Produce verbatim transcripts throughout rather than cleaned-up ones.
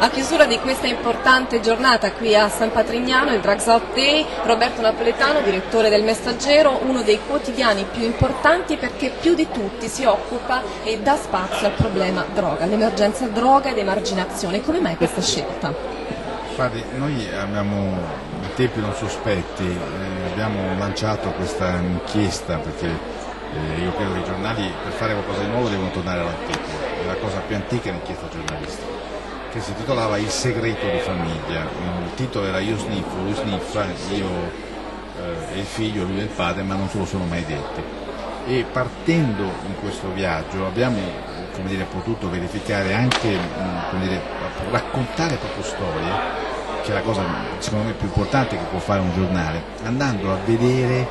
A chiusura di questa importante giornata qui a San Patrignano, il Drugs Out Day, Roberto Napoletano, direttore del Messaggero, uno dei quotidiani più importanti perché più di tutti si occupa e dà spazio al problema droga, l'emergenza droga ed emarginazione. Come mai questa scelta? Guardi, noi abbiamo in tempi non sospetti, eh, abbiamo lanciato questa inchiesta perché eh, io credo che i giornali per fare qualcosa di nuovo devono tornare all'antico, è la cosa più antica è l'inchiesta giornalistica, che si titolava Il segreto di famiglia. Il titolo era Io sniffo, lui sniffa, io eh, e il figlio, lui e il padre, ma non se lo sono mai detti. E partendo in questo viaggio abbiamo come dire, potuto verificare anche, come dire, raccontare proprio storie, che è la cosa secondo me più importante che può fare un giornale, andando a vedere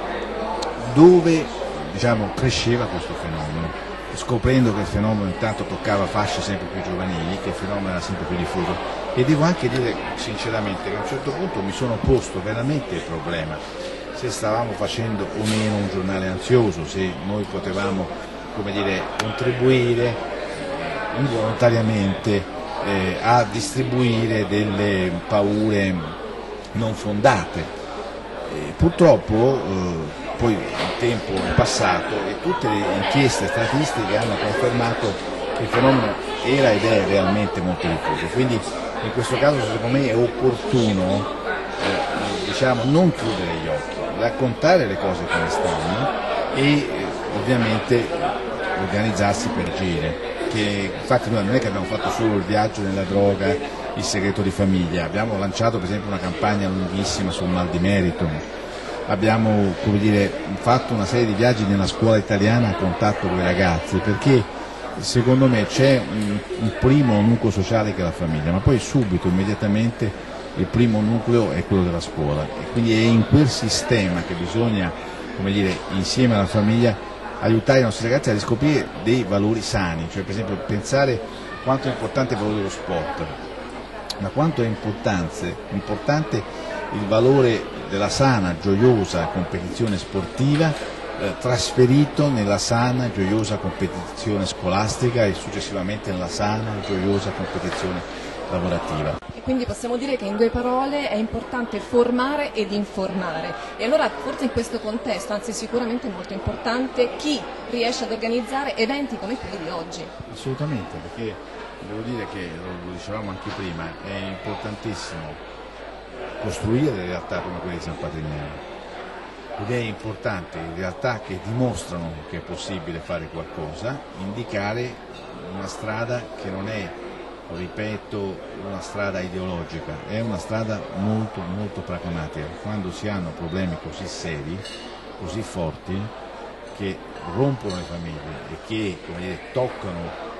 dove diciamo, cresceva questo fenomeno, scoprendo che il fenomeno intanto toccava fasce sempre più giovanili, che il fenomeno era sempre più diffuso. E devo anche dire sinceramente che a un certo punto mi sono posto veramente il problema se stavamo facendo o meno un giornale ansioso, se noi potevamo come dire, contribuire involontariamente eh, a distribuire delle paure non fondate. E purtroppo eh, poi il tempo è passato e tutte le inchieste statistiche hanno confermato che il fenomeno era ed è realmente molto diffuso, quindi in questo caso secondo me è opportuno eh, diciamo, non chiudere gli occhi, raccontare le cose come stanno e eh, ovviamente organizzarsi per agire. Che, infatti noi non è che abbiamo fatto solo il viaggio nella droga, il segreto di famiglia, abbiamo lanciato per esempio una campagna lunghissima sul mal di merito, abbiamo come dire, fatto una serie di viaggi nella scuola italiana a contatto con i ragazzi, perché secondo me c'è un, un primo nucleo sociale che è la famiglia, ma poi subito, immediatamente il primo nucleo è quello della scuola e quindi è in quel sistema che bisogna come dire, insieme alla famiglia aiutare i nostri ragazzi a riscoprire dei valori sani, cioè per esempio pensare quanto è importante il valore dello sport, ma quanto è importante, importante il valore della sana, gioiosa competizione sportiva eh, trasferito nella sana, gioiosa competizione scolastica e successivamente nella sana, gioiosa competizione lavorativa. E quindi possiamo dire che in due parole è importante formare ed informare. E allora forse in questo contesto, anzi sicuramente è molto importante, chi riesce ad organizzare eventi come quelli di oggi. Assolutamente, perché devo dire che, lo dicevamo anche prima, è importantissimo costruire delle realtà come quelle di San Patrignano. Ed è importante in realtà che dimostrano che è possibile fare qualcosa, indicare una strada che non è, ripeto, una strada ideologica, è una strada molto molto pragmatica. Quando si hanno problemi così seri, così forti, che rompono le famiglie e che come dire, toccano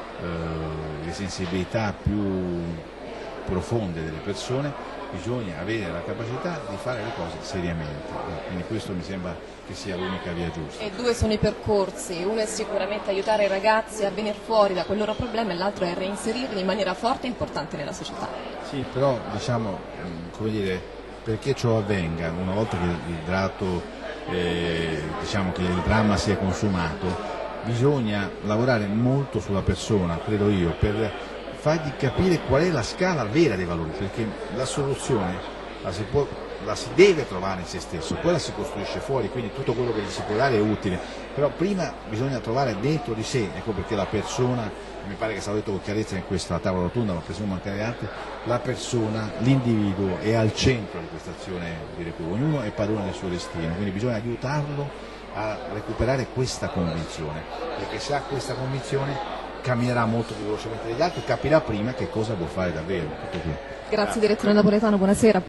eh, le sensibilità più profonde delle persone, bisogna avere la capacità di fare le cose seriamente, quindi questo mi sembra che sia l'unica via giusta. E due sono i percorsi, uno è sicuramente aiutare i ragazzi a venire fuori da quel loro problema e l'altro è reinserirli in maniera forte e importante nella società. Sì, però diciamo, come dire, perché ciò avvenga, una volta che il dratto, eh, diciamo che il dramma si è consumato, bisogna lavorare molto sulla persona, credo io, per fargli capire qual è la scala vera dei valori, perché la soluzione la si, può, la si deve trovare in se stesso, poi la si costruisce fuori, quindi tutto quello che gli si può dare è utile, però prima bisogna trovare dentro di sé, ecco perché la persona, mi pare che sia detto con chiarezza in questa tavola rotonda, ma presumo anche nelle altre, la persona, l'individuo è al centro di questa azione di recupero, ognuno è padrone del suo destino, quindi bisogna aiutarlo a recuperare questa convinzione, perché se ha questa convinzione camminerà molto più velocemente degli altri, capirà prima che cosa vuol fare davvero. Tutto qui. Grazie direttore Napoletano, buonasera.